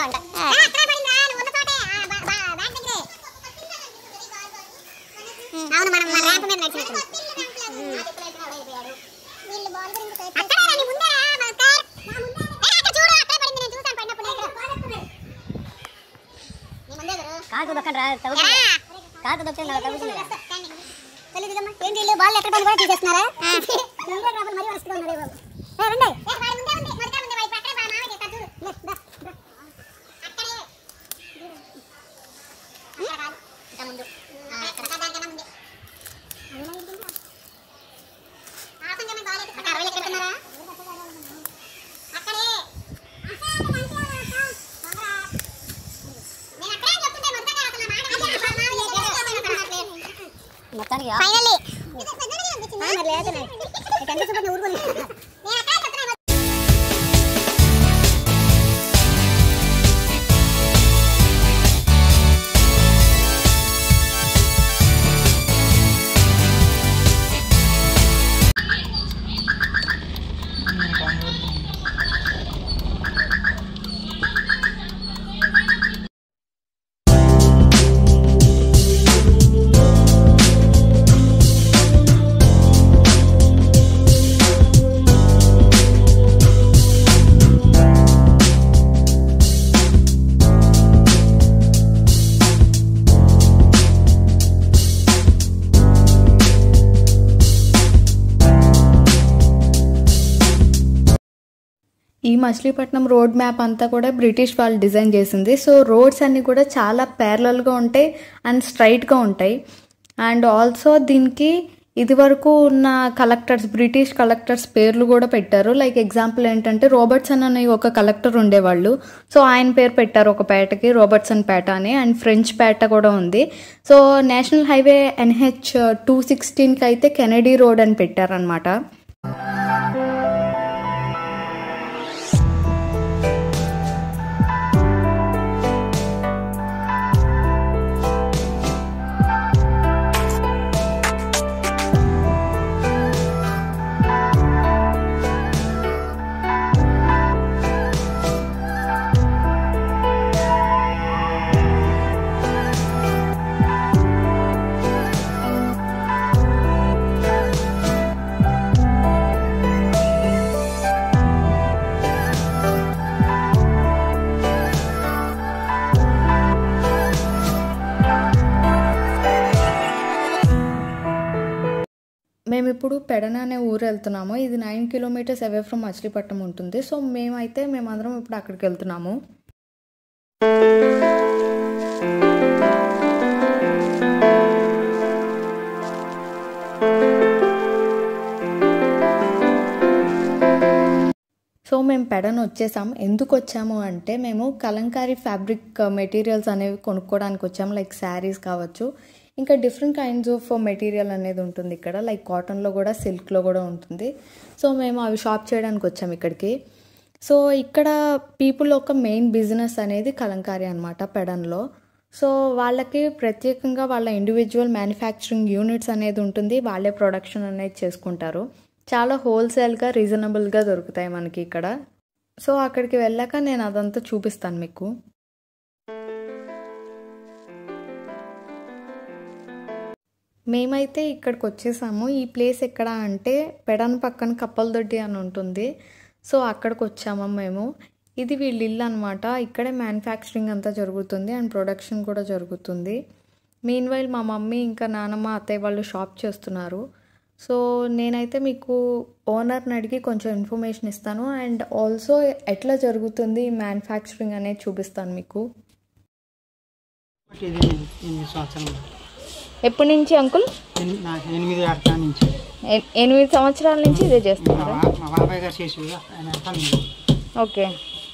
ఈ Machilipatnam road map అంతా కూడా బ్రిటిష్ వాళ్ళు డిజైన్ చేసింది. సో రోడ్స్ అన్నీ కూడా చాలా ప్యారలల్గా ఉంటాయి అండ్ స్ట్రైట్గా ఉంటాయి. అండ్ ఆల్సో దీనికి ఇదివరకు ఉన్న కలెక్టర్స్, బ్రిటిష్ కలెక్టర్స్ పేర్లు కూడా పెట్టారు. లైక్ ఎగ్జాంపుల్ ఏంటంటే రోబర్ట్సన్ అనే ఒక కలెక్టర్ ఉండేవాళ్ళు. సో ఆయన పేరు పెట్టారు ఒక పేటకి, రోబర్ట్సన్ పేట అని. అండ్ ఫ్రెంచ్ పేట కూడా ఉంది. సో నేషనల్ హైవే NH 216కి అయితే కెనడీ రోడ్ అని పెట్టారనమాట. మేము ఇప్పుడు పెడన అనే ఊరు వెళ్తున్నాము. ఇది 9 కిలోమీటర్స్ అవే ఫ్రమ్ మచిలీపట్నం ఉంటుంది. సో మేమందరం ఇప్పుడు అక్కడికి వెళ్తున్నాము. సో మేము పెడన వచ్చేసాం. ఎందుకు వచ్చాము అంటే మేము కలంకారీ ఫ్యాబ్రిక్ మెటీరియల్స్ అనేవి కొనుక్కోవడానికి వచ్చాము. లైక్ శారీస్ కావచ్చు, ఇంకా డిఫరెంట్ కైండ్స్ ఆఫ్ మెటీరియల్ అనేది ఉంటుంది ఇక్కడ. లైక్ కాటన్లో కూడా, సిల్క్లో కూడా ఉంటుంది. సో మేము అవి షాప్ చేయడానికి వచ్చాము ఇక్కడికి. సో ఇక్కడ పీపుల్ ఒక మెయిన్ బిజినెస్ అనేది కలంకారీ అనమాట పెడన్లో. సో వాళ్ళకి ప్రత్యేకంగా వాళ్ళ ఇండివిజువల్ మ్యానుఫ్యాక్చరింగ్ యూనిట్స్ అనేది ఉంటుంది. వాళ్ళే ప్రొడక్షన్ అనేది చేసుకుంటారు. చాలా హోల్సేల్గా, రీజనబుల్గా దొరుకుతాయి మనకి ఇక్కడ. సో అక్కడికి వెళ్ళాక నేను అదంతా చూపిస్తాను మీకు. మేమైతే ఇక్కడికి వచ్చేసాము. ఈ ప్లేస్ ఎక్కడ అంటే పెడన్ పక్కన కప్పలదొడ్డి అని ఉంటుంది. సో అక్కడికి వచ్చాము మేము. ఇది వీళ్ళ ఇల్లు అనమాట. ఇక్కడే మ్యానుఫ్యాక్చరింగ్ అంతా జరుగుతుంది అండ్ ప్రొడక్షన్ కూడా జరుగుతుంది. మీన్వైల్ మా మమ్మీ ఇంకా నానమ్మ, అత్తయ్య వాళ్ళు షాప్ చేస్తున్నారు. సో నేనైతే మీకు ఓనర్ని అడిగి కొంచెం ఇన్ఫర్మేషన్ ఇస్తాను అండ్ ఆల్సో ఎట్లా జరుగుతుంది మ్యానుఫ్యాక్చరింగ్ అనేది చూపిస్తాను మీకు. ఎప్పటి నుంచి అంకుల్? 8 సంవత్సరాల నుంచి ఇదే చేస్తున్నారు. ఓకే.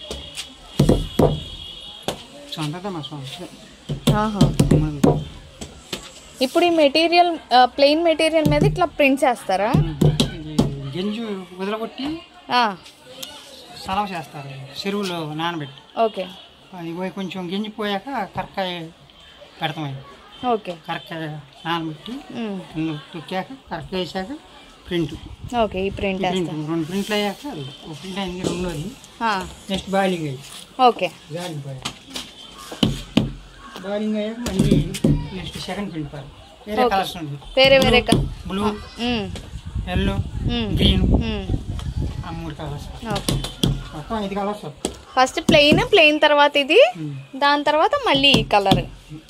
ఇప్పుడు ఈ మెటీరియల్ ప్లెయిన్ మెటీరియల్ మీద ఇట్లా ప్రింట్స్ వేస్తారా? గంజు వదలగొట్టి సలవ చేస్తారు చెరువులో నానబెట్టి. ఓకే. అది కొంచెం గంజి పోయాక కరక్కాయ పెడతాం. ఓకే. కరక్కాయ నానబెట్టి తొక్కాక కరక్కాయ వేసాక ప్రింట్. ఓకే, ఈ ప్రింట్ రెండు ప్రింట్లు అయ్యాక ఒక ప్రింట్ అయింది, రెండోది నెక్స్ట్ బాయిలింగ్ అయ్యి. ఓకే, బాయిలింగ్ అయ్యాక మళ్ళీ నెక్స్ట్ సెకండ్ ప్రింట్ పాలి. వేరే కలర్స్ ఉంది, వేరే బ్లూ, ఎల్లో, గ్రీన్, ఆ 3 కలర్స్. మొత్తం 5 కలర్స్. ఫస్ట్ ప్లెయిన్ తర్వాత ఇది, దాని తర్వాత మళ్ళీ ఈ కలర్,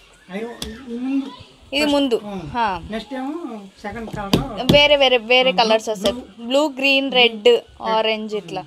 ఇది ముందు. నెక్స్ట్ ఏమో సెకండ్ కలర్ వేరే కలర్స్ వస్తాయి, బ్లూ, గ్రీన్, రెడ్, ఆరెంజ్ ఇట్లా.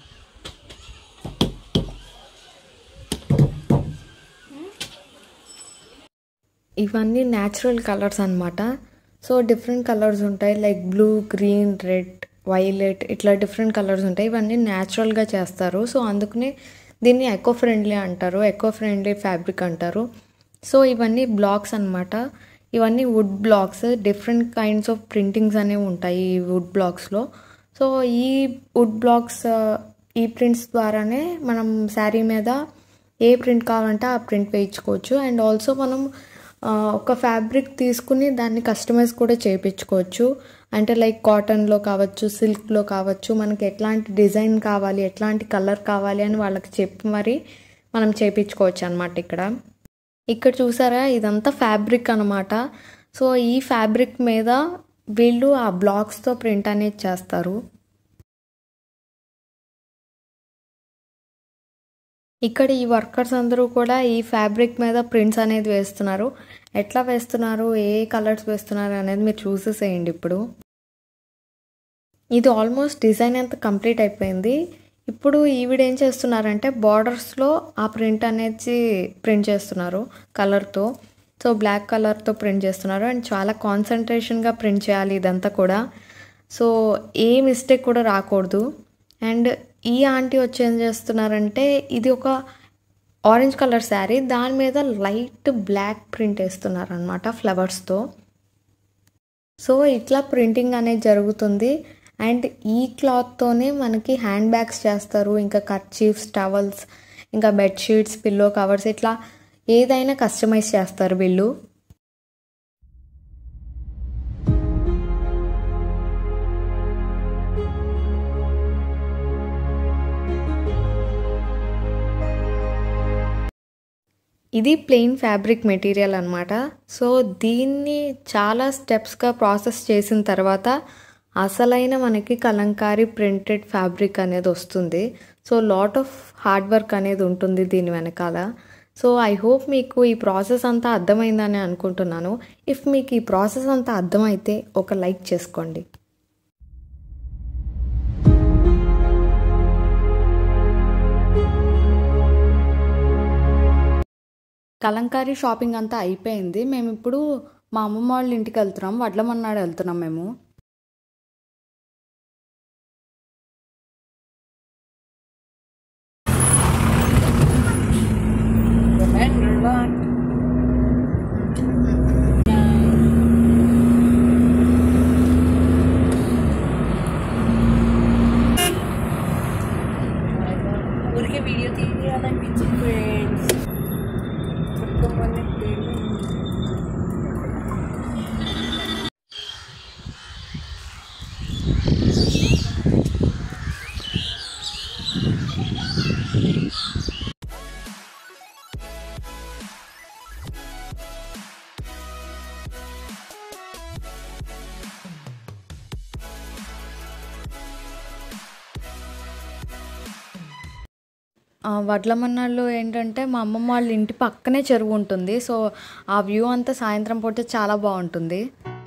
ఇవన్నీ న్యాచురల్ కలర్స్ అన్నమాట. సో డిఫరెంట్ కలర్స్ ఉంటాయి, like blue, green, red, violet, ఇట్లా డిఫరెంట్ కలర్స్ ఉంటాయి. ఇవన్నీ న్యాచురల్గా చేస్తారు. సో అందుకనే దీన్ని ఎకో ఫ్రెండ్లీ అంటారు, ఎకో ఫ్రెండ్లీ ఫ్యాబ్రిక్ అంటారు. సో ఇవన్నీ బ్లాక్స్ అన్నమాట. ఇవన్నీ wood blocks. Different kinds of printings అనేవి ఉంటాయి ఈ వుడ్ బ్లాక్స్లో. సో ఈ వుడ్ బ్లాక్స్, ఈ ప్రింట్స్ ద్వారానే మనం శారీ మీద ఏ ప్రింట్ కావాలంటే ఆ ప్రింట్ వేయించుకోవచ్చు. అండ్ ఆల్సో మనం ఒక ఫ్యాబ్రిక్ తీసుకుని దాన్ని కస్టమైజ్ కూడా చేయించుకోవచ్చు. అంటే లైక్ కాటన్లో కావచ్చు, సిల్క్లో కావచ్చు, మనకి ఎట్లాంటి డిజైన్ కావాలి, ఎట్లాంటి కలర్ కావాలి అని వాళ్ళకి చెప్పి మరి మనం చేయించుకోవచ్చు అనమాట. ఇక్కడ చూసారా, ఇదంతా ఫ్యాబ్రిక్ అనమాట. సో ఈ ఫ్యాబ్రిక్ మీద వీళ్ళు ఆ బ్లాక్స్తో ప్రింట్ అనేది చేస్తారు. ఇక్కడ ఈ వర్కర్స్ అందరూ కూడా ఈ ఫ్యాబ్రిక్ మీద ప్రింట్స్ అనేది వేస్తున్నారు. ఎట్లా వేస్తున్నారు, ఏ కలర్స్ వేస్తున్నారు అనేది మీరు చూసేసేయండి. ఇప్పుడు ఇది ఆల్మోస్ట్ డిజైన్ అంతా కంప్లీట్ అయిపోయింది. ఇప్పుడు ఈవిడ ఏం చేస్తున్నారంటే బార్డర్స్లో ఆ ప్రింట్ అనేది ప్రింట్ చేస్తున్నారు కలర్తో. సో బ్లాక్ కలర్తో ప్రింట్ చేస్తున్నారు. అండ్ చాలా కాన్సన్ట్రేషన్గా ప్రింట్ చేయాలి ఇదంతా కూడా. సో ఏ మిస్టేక్ కూడా రాకూడదు. అండ్ ఈ ఆంటీ వచ్చి ఏం చేస్తున్నారంటే, ఇది ఒక ఆరెంజ్ కలర్ శారీ, దాని మీద లైట్ బ్లాక్ ప్రింట్ వేస్తున్నారు అనమాట ఫ్లవర్స్తో. సో ఇట్లా ప్రింటింగ్ అనేది జరుగుతుంది. అండ్ ఈ క్లాత్తోనే మనకి హ్యాండ్ బ్యాగ్స్ చేస్తారు, ఇంకా కర్చీఫ్స్, టవల్స్, ఇంకా బెడ్షీట్స్, పిల్లో కవర్స్, ఇట్లా ఏదైనా కస్టమైజ్ చేస్తారు వీళ్ళు. ఇది ప్లెయిన్ ఫ్యాబ్రిక్ మెటీరియల్ అనమాట. సో దీన్ని చాలా స్టెప్స్గా ప్రాసెస్ చేసిన తర్వాత అసలైన మనకి కలంకారీ ప్రింటెడ్ ఫ్యాబ్రిక్ అనేది వస్తుంది. So lot of hard work అనేది ఉంటుంది దీని వెనకాల. సో ఐ హోప్ మీకు ఈ ప్రాసెస్ అంతా అర్థమైందని అనుకుంటున్నాను. ఇఫ్ మీకు ఈ ప్రాసెస్ అంతా అర్థమైతే ఒక లైక్ చేసుకోండి. కలంకారీ షాపింగ్ అంతా అయిపోయింది. మేము ఇప్పుడు మా అమ్మమ్మ వాళ్ళ ఇంటికి వెళ్తున్నాం, వడ్లమన్నాడు వెళ్తున్నాం మేము. ఊరికే వీడియో తీయాలనిపించింది ఫ్రెండ్స్. వడ్లమన్నాళ్ళు ఏంటంటే మా అమ్మమ్మ వాళ్ళ ఇంటి పక్కనే చెరువు ఉంటుంది. సో ఆ వ్యూ అంతా సాయంత్రం పూట చాలా బాగుంటుంది.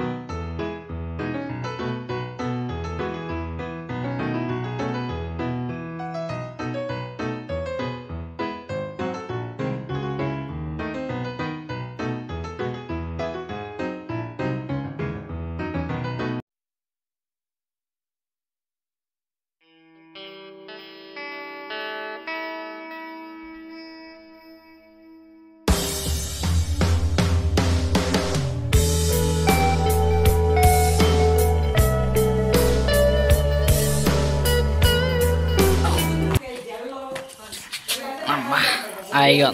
అయ్యో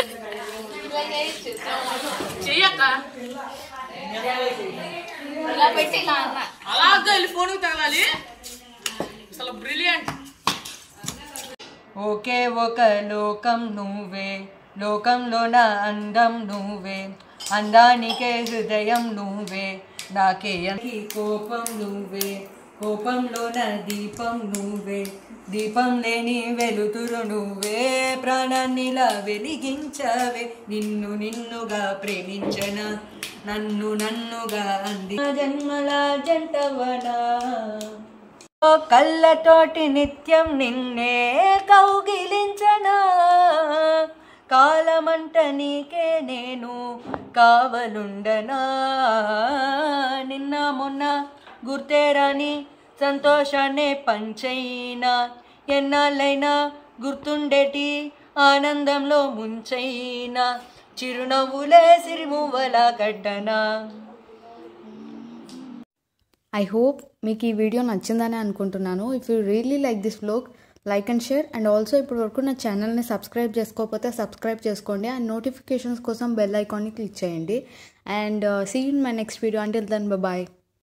చెయ్యక్క ఇలా పెట్టి ఇలా అన్న అలా వెళ్ళి ఫోన్కి తగలాలి అసలు బ్రిలియంట్. ఒకే ఒక లోకం నువ్వే, లోకంలో నా అందం నువ్వే, అందానికే హృదయం నువ్వే, నాకే కోపం నువ్వే, కోపంలో నా దీపం నువ్వే, దీపం లేని వెలుతురు నువ్వే, ప్రాణాన్నిలా వెలిగించవే, నిన్ను నిన్నుగా ప్రేమించన, నన్ను నన్నుగా అంది జన్మల జంటవనా, కళ్ళతోటి నిత్యం నిన్నే కౌగిలించనా, కాలమంట నీకే నేను కావలుండనా, నిన్న మొన్న గుర్తేరాని సంతోషాన్నే పంచైనా, ఎన్నాళ్ళైనా గుర్తుండేటి ఆనందంలో ముంచైనా, చిరునవ్వులే సిరిమువ్వలా కట్టనా. ఐ హోప్ మీకు ఈ వీడియో నచ్చిందని అనుకుంటున్నాను. If you really like this vlog, like and share. And also ఇప్పటి వరకు నా ఛానల్ని సబ్స్క్రైబ్ చేసుకోకపోతే సబ్స్క్రైబ్ చేసుకోండి. అండ్ నోటిఫికేషన్స్ కోసం బెల్ ఐకాన్ని క్లిక్ చేయండి. And see you in my next video. Until then by.